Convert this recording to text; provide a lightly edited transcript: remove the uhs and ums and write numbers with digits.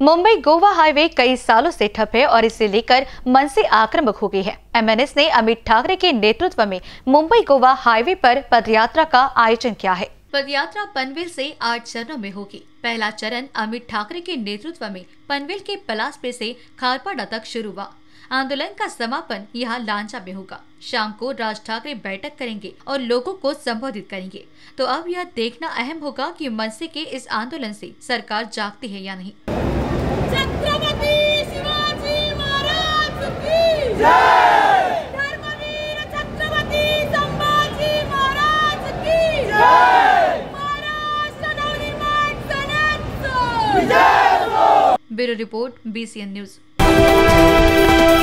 Mumbai Goa highway कई सालों से ठप है और इसे लेकर मनसे आक्रामक हो गई है। एमएनएस ने अमित ठाकरे के नेतृत्व में मुंबई गोवा हाईवे पर पदयात्रा का आयोजन किया है। पदयात्रा पनवेल से 8 चरणों में होगी। पहला चरण अमित ठाकरे के नेतृत्व में पनवेल के पलासपे से खारपाड़ा तक शुरू हुआ। आंदोलन का समापन यहाँ लांचा में होगा। शाम को राज ठाकरे बैठक करेंगे और लोगों को संबोधित करेंगे। तो अब यह देखना अहम होगा कि मनसे के इस आंदोलन से सरकार जागती है या नहीं। छत्रपति शिवाजी महाराज की जय। धर्मवीर छत्रपति संभाजी महाराज की जय। महाराष्ट्र नवनिर्माण सेनेचं जय। Bureau report BCN news.